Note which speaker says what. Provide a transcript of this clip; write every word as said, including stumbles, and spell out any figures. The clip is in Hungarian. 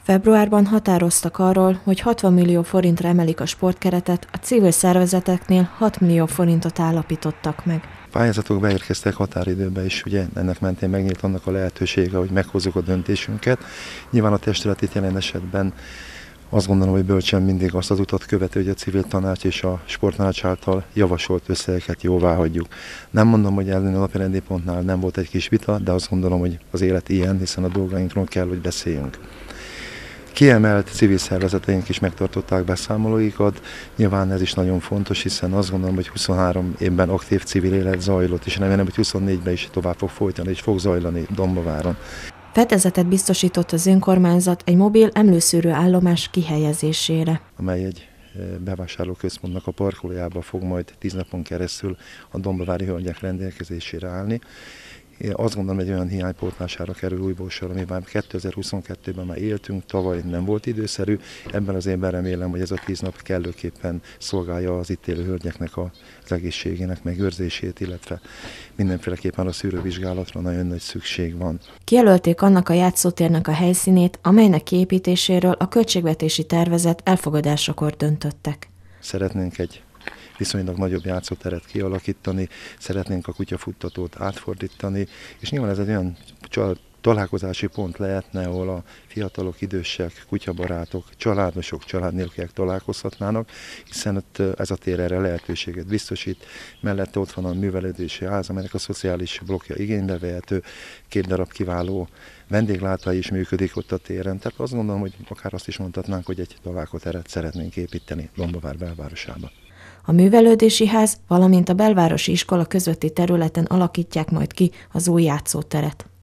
Speaker 1: Februárban határoztak arról, hogy hatvan millió forintra emelik a sportkeretet, a civil szervezeteknél hat millió forintot állapítottak meg.
Speaker 2: A pályázatok beérkeztek határidőben is, ugye ennek mentén megnyílt annak a lehetősége, hogy meghozzuk a döntésünket. Nyilván a testület itt jelen esetben azt gondolom, hogy bölcsen mindig azt az utat követő, hogy a civil tanács és a sporttanács által javasolt összegeket jóvá hagyjuk. Nem mondom, hogy előző a napirendi pontnál nem volt egy kis vita, de azt gondolom, hogy az élet ilyen, hiszen a dolgainkról kell, hogy beszéljünk. Kiemelt civil szervezeteink is megtartották beszámolóikat, nyilván ez is nagyon fontos, hiszen azt gondolom, hogy huszonhárom évben aktív civil élet zajlott, és remélem, hogy huszonnégyben is tovább fog folytani, és fog zajlani Dombováron.
Speaker 1: Fedezetet biztosított az önkormányzat egy mobil emlőszűrő állomás kihelyezésére,
Speaker 2: amely egy bevásárlóközpontnak a parkolójába fog majd tíz napon keresztül a dombovári hölgyek rendelkezésére állni. Én azt gondolom, hogy egy olyan hiánypótlására kerül újból sor, amiben kétezer-huszonkettőben már éltünk, tavaly nem volt időszerű. Ebben az évben remélem, hogy ez a tíz nap kellőképpen szolgálja az itt élő hölgyeknek az egészségének megőrzését, illetve mindenféleképpen a szűrővizsgálatra nagyon nagy szükség van.
Speaker 1: Kijelölték annak a játszótérnek a helyszínét, amelynek kiépítéséről a költségvetési tervezet elfogadásakor döntöttek.
Speaker 2: Szeretnénk egy viszonylag nagyobb játszóteret kialakítani, szeretnénk a kutyafuttatót átfordítani, és nyilván ez egy olyan találkozási pont lehetne, ahol a fiatalok, idősek, kutyabarátok, családosok, családnélküliek találkozhatnának, hiszen ez a tér erre lehetőséget biztosít. Mellette ott van a művelődési ház, amelynek a szociális blokkja igénybe vehető, két darab kiváló vendéglátóhely is működik ott a téren. Tehát azt gondolom, hogy akár azt is mondhatnánk, hogy egy találkozóteret szeretnénk építeni Dombovár belvárosába.
Speaker 1: A művelődési ház, valamint a belvárosi iskola közötti területen alakítják majd ki az új játszóteret.